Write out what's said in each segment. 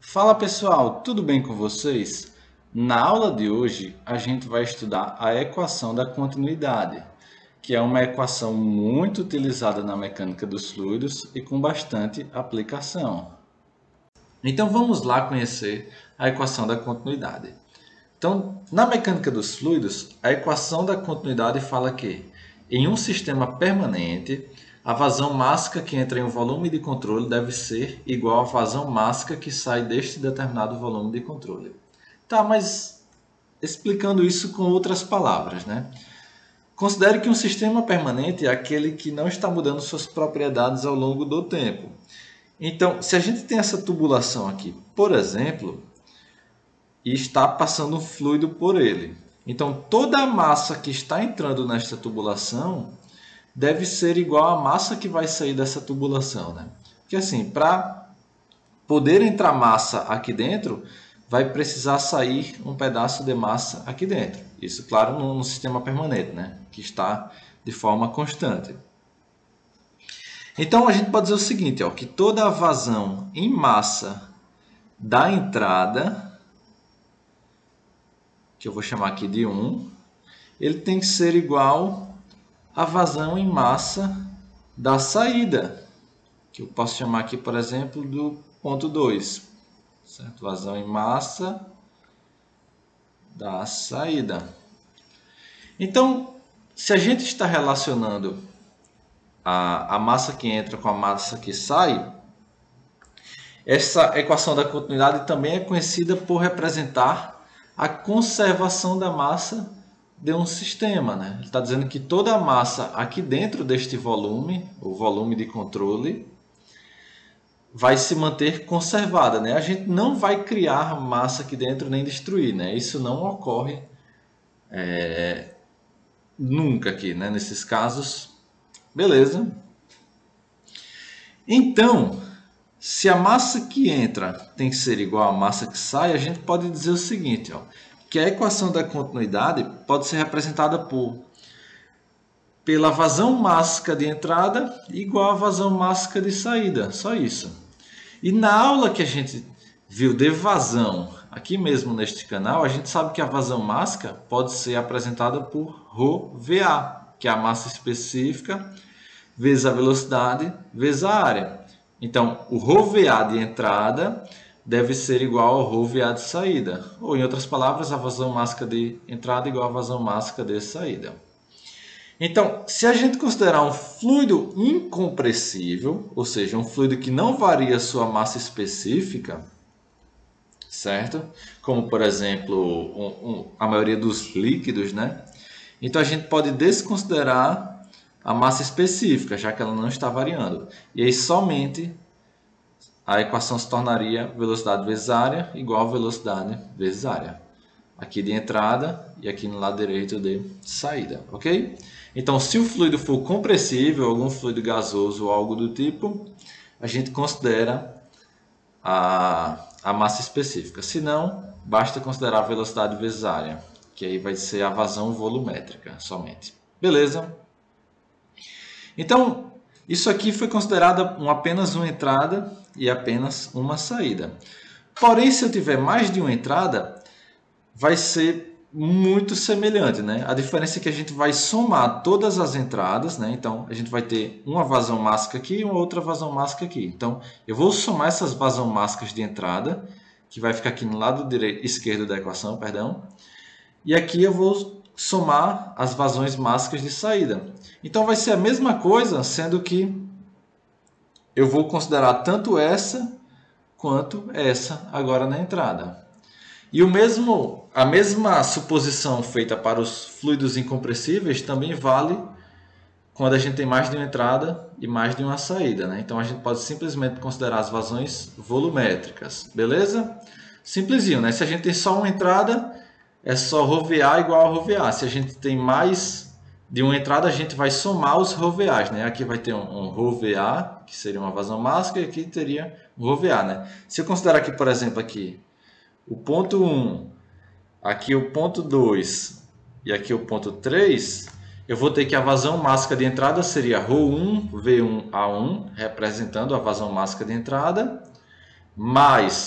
Fala pessoal, tudo bem com vocês? Na aula de hoje a gente vai estudar a equação da continuidade, que é uma equação muito utilizada na mecânica dos fluidos e com bastante aplicação. Então vamos lá conhecer a equação da continuidade. Então, na mecânica dos fluidos, a equação da continuidade fala que em um sistema permanente, a vazão mássica que entra em um volume de controle deve ser igual à vazão mássica que sai deste determinado volume de controle. Tá, mas explicando isso com outras palavras, né? Considere que um sistema permanente é aquele que não está mudando suas propriedades ao longo do tempo. Então, se a gente tem essa tubulação aqui, por exemplo, e está passando um fluido por ele. Então, toda a massa que está entrando nesta tubulação deve ser igual à massa que vai sair dessa tubulação, né? Porque assim, para poder entrar massa aqui dentro, vai precisar sair um pedaço de massa aqui dentro. Isso, claro, num sistema permanente, né? Que está de forma constante. Então, a gente pode dizer o seguinte, ó, que toda a vazão em massa da entrada, que eu vou chamar aqui de 1, ele tem que ser igual à vazão em massa da saída, que eu posso chamar aqui, por exemplo, do ponto 2, certo? Vazão em massa da saída. Então, se a gente está relacionando a massa que entra com a massa que sai, essa equação da continuidade também é conhecida por representar a conservação da massa de um sistema, né? Ele está dizendo que toda a massa aqui dentro deste volume, o volume de controle, vai se manter conservada, né? A gente não vai criar massa aqui dentro nem destruir, né? Isso não ocorre nunca aqui, né? Nesses casos, beleza? Então, se a massa que entra tem que ser igual à massa que sai, a gente pode dizer o seguinte, ó, que a equação da continuidade pode ser representada pela vazão mássica de entrada igual à vazão mássica de saída, só isso. E na aula que a gente viu de vazão, aqui mesmo neste canal, a gente sabe que a vazão mássica pode ser apresentada por ρVA, que é a massa específica, vezes a velocidade, vezes a área. Então, o ρVA de entrada deve ser igual ao ρVA de saída. Ou, em outras palavras, a vazão mássica de entrada igual à vazão mássica de saída. Então, se a gente considerar um fluido incompressível, ou seja, um fluido que não varia sua massa específica, certo? Como, por exemplo, a maioria dos líquidos, né? Então, a gente pode desconsiderar a massa específica, já que ela não está variando. E aí, somente a equação se tornaria velocidade vezes área igual a velocidade vezes área. Aqui de entrada e aqui no lado direito de saída, ok? Então, se o fluido for compressível, algum fluido gasoso ou algo do tipo, a gente considera a massa específica. Se não, basta considerar a velocidade vezes área, que aí vai ser a vazão volumétrica somente. Beleza? Então, isso aqui foi considerado apenas uma entrada e apenas uma saída. Porém, se eu tiver mais de uma entrada, vai ser muito semelhante, né? A diferença é que a gente vai somar todas as entradas, né? Então, a gente vai ter uma vazão mássica aqui e uma outra vazão mássica aqui. Então, eu vou somar essas vazão mássicas de entrada, que vai ficar aqui no lado esquerdo da equação, perdão. E aqui eu vou somar as vazões mássicas de saída. Então, vai ser a mesma coisa, sendo que eu vou considerar tanto essa quanto essa agora na entrada. E a mesma suposição feita para os fluidos incompressíveis também vale quando a gente tem mais de uma entrada e mais de uma saída, né? Então, a gente pode simplesmente considerar as vazões volumétricas, beleza? Simplesinho, né? Se a gente tem só uma entrada, é só ρVA igual a ρVA. Se a gente tem mais de uma entrada, a gente vai somar os ρVAs, né? Aqui vai ter um ρVA, que seria uma vazão mássica, e aqui teria um ρVA, né? Se eu considerar aqui, por exemplo, aqui o ponto 1, aqui o ponto 2 e aqui o ponto 3, eu vou ter que a vazão mássica de entrada seria ρ1 V1A1, representando a vazão mássica de entrada, mais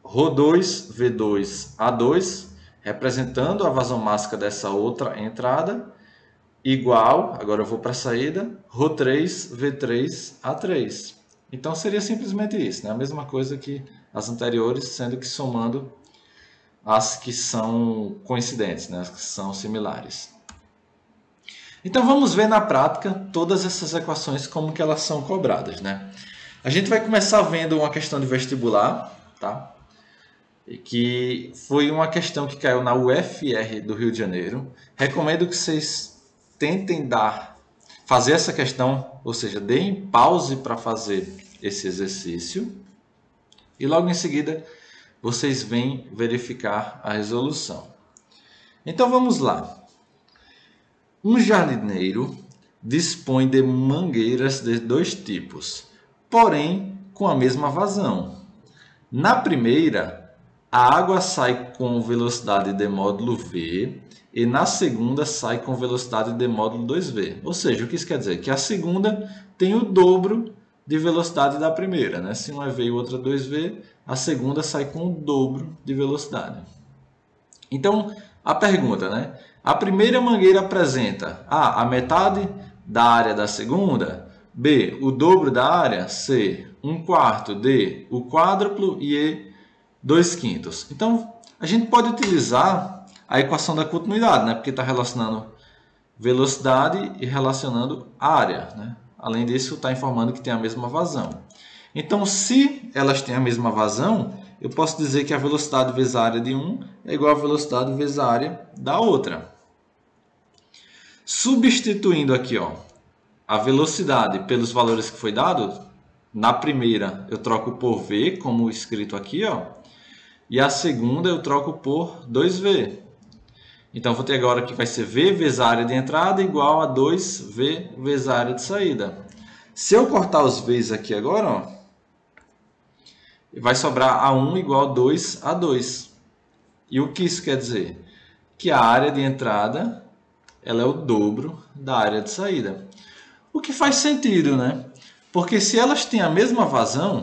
ρ2, V2, A2, representando a vazão mássica dessa outra entrada, igual, agora eu vou para a saída, ρ3, V3, A3. Então seria simplesmente isso, né? A mesma coisa que as anteriores, sendo que somando as que são coincidentes, né? As que são similares. Então vamos ver na prática todas essas equações como que elas são cobradas, né? A gente vai começar vendo uma questão de vestibular, tá? Que foi uma questão que caiu na UFR do Rio de Janeiro. Recomendo que vocês tentem fazer essa questão, ou seja, deem pause para fazer esse exercício e logo em seguida vocês vêm verificar a resolução. Então vamos lá. Um jardineiro dispõe de mangueiras de dois tipos, porém com a mesma vazão. Na primeira, a água sai com velocidade de módulo V e na segunda sai com velocidade de módulo 2V. Ou seja, o que isso quer dizer? Que a segunda tem o dobro de velocidade da primeira, né? Se uma é V e outra 2V, a segunda sai com o dobro de velocidade. Então, a pergunta, né? A primeira mangueira apresenta A, a metade da área da segunda, B, o dobro da área, C, 1/4, D, o quádruplo e E, 2/5. Então, a gente pode utilizar a equação da continuidade, né? Porque está relacionando velocidade e relacionando área, né? Além disso, está informando que tem a mesma vazão. Então, se elas têm a mesma vazão, eu posso dizer que a velocidade vezes a área de um é igual a velocidade vezes a área da outra. Substituindo aqui, ó, a velocidade pelos valores que foi dado, na primeira eu troco por V, como escrito aqui, ó, e a segunda eu troco por 2V. Então, vou ter agora que vai ser V vezes a área de entrada igual a 2V vezes a área de saída. Se eu cortar os V's aqui agora, ó, vai sobrar A1 igual a 2A2. E o que isso quer dizer? Que a área de entrada ela é o dobro da área de saída. O que faz sentido, né? Porque se elas têm a mesma vazão,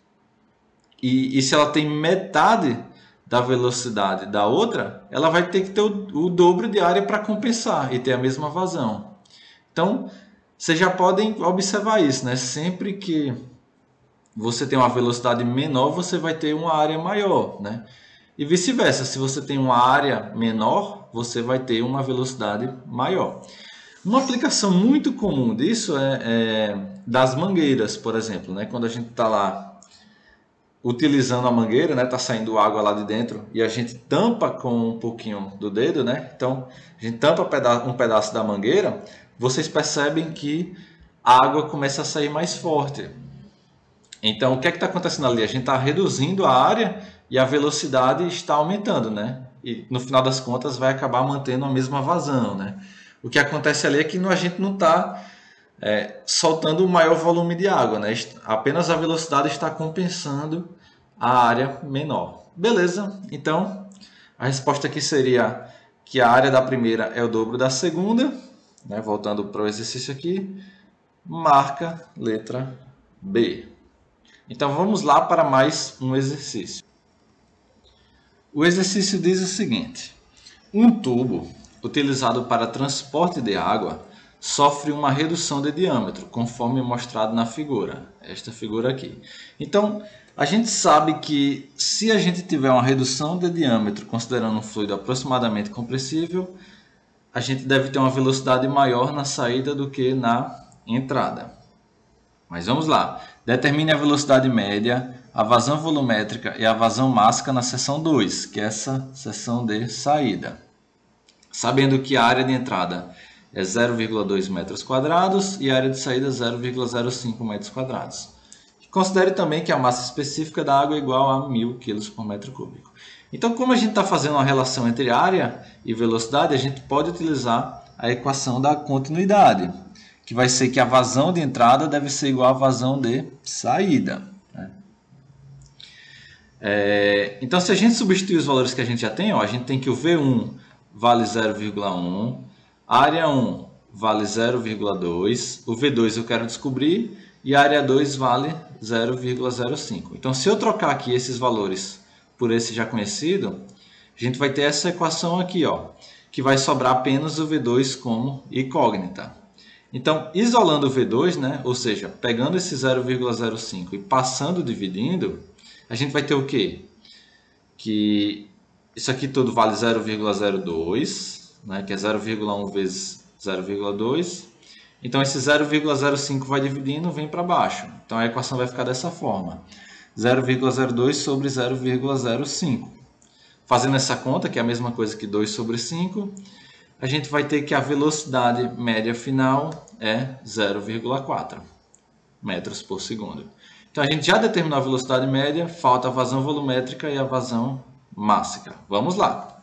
e se ela tem metade da velocidade da outra, ela vai ter que ter o dobro de área para compensar e ter a mesma vazão. Então, vocês já podem observar isso, né? Sempre que você tem uma velocidade menor, você vai ter uma área maior, né? E vice-versa, se você tem uma área menor, você vai ter uma velocidade maior. Uma aplicação muito comum disso é das mangueiras, por exemplo, né? Quando a gente está lá utilizando a mangueira, né? Tá saindo água lá de dentro e a gente tampa com um pouquinho do dedo, né? Então, a gente tampa um pedaço da mangueira, vocês percebem que a água começa a sair mais forte. Então, o que é que está acontecendo ali? A gente está reduzindo a área e a velocidade está aumentando, né? E no final das contas vai acabar mantendo a mesma vazão, né? O que acontece ali é que a gente não está soltando o maior volume de água, né? Apenas a velocidade está compensando a área menor. Beleza? Então, a resposta aqui seria que a área da primeira é o dobro da segunda, né? Voltando para o exercício aqui, marca letra B. Então, vamos lá para mais um exercício. O exercício diz o seguinte: um tubo utilizado para transporte de água sofre uma redução de diâmetro, conforme mostrado na figura, esta figura aqui. Então, a gente sabe que se a gente tiver uma redução de diâmetro, considerando um fluido aproximadamente compressível, a gente deve ter uma velocidade maior na saída do que na entrada. Mas vamos lá. Determine a velocidade média, a vazão volumétrica e a vazão mássica na seção 2, que é essa seção de saída. Sabendo que a área de entrada é 0,2 metros quadrados e a área de saída 0,05 metros quadrados. Considere também que a massa específica da água é igual a 1000 kg por metro cúbico. Então, como a gente está fazendo uma relação entre área e velocidade, a gente pode utilizar a equação da continuidade, que vai ser que a vazão de entrada deve ser igual à vazão de saída. Então, se a gente substituir os valores que a gente já tem, a gente tem que o V1 vale 0,1, a área 1 vale 0,2, o V2 eu quero descobrir e a área 2 vale 0,05. Então, se eu trocar aqui esses valores por esse já conhecido, a gente vai ter essa equação aqui, ó, que vai sobrar apenas o V2 como incógnita. Então, isolando o V2, né, ou seja, pegando esse 0,05 e passando dividindo, a gente vai ter o quê? Que isso aqui tudo vale 0,02, né, que é 0,1 vezes 0,2. Então, esse 0,05 vai dividindo, vem para baixo. Então, a equação vai ficar dessa forma. 0,02 sobre 0,05. Fazendo essa conta, que é a mesma coisa que 2 sobre 5, a gente vai ter que a velocidade média final é 0,4 metros por segundo. Então, a gente já determinou a velocidade média, falta a vazão volumétrica e a vazão mássica. Vamos lá.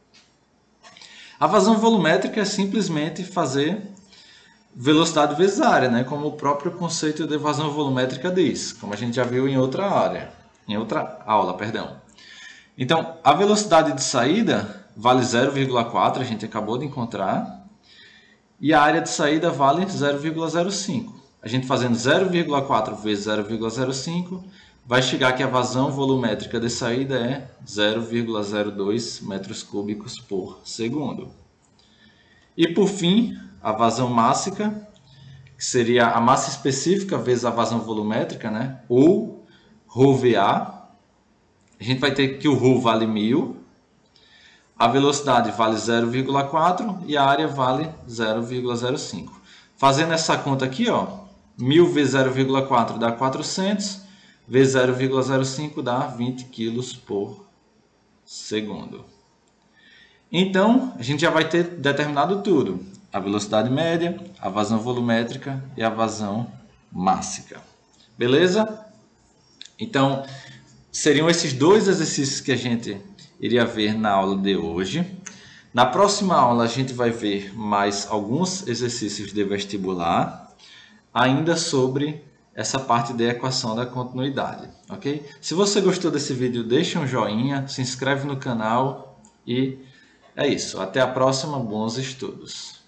A vazão volumétrica é simplesmente fazer velocidade vezes área, né? Como o próprio conceito de vazão volumétrica diz, como a gente já viu em outra aula, perdão. Então, a velocidade de saída vale 0,4, a gente acabou de encontrar, e a área de saída vale 0,05. A gente fazendo 0,4 vezes 0,05, vai chegar que a vazão volumétrica de saída é 0,02 metros cúbicos por segundo. E por fim, a vazão mássica, que seria a massa específica vezes a vazão volumétrica, né? Ou ρVA. A gente vai ter que o ρ vale 1000, a velocidade vale 0,4 e a área vale 0,05. Fazendo essa conta aqui, ó, 1000 vezes 0,4 dá 400, vezes 0,05 dá 20 kg por segundo. Então, a gente já vai ter determinado tudo: a velocidade média, a vazão volumétrica e a vazão mássica. Beleza? Então, seriam esses dois exercícios que a gente iria ver na aula de hoje. Na próxima aula, a gente vai ver mais alguns exercícios de vestibular, ainda sobre essa parte da equação da continuidade, ok? Se você gostou desse vídeo, deixa um joinha, se inscreve no canal e é isso. Até a próxima, bons estudos!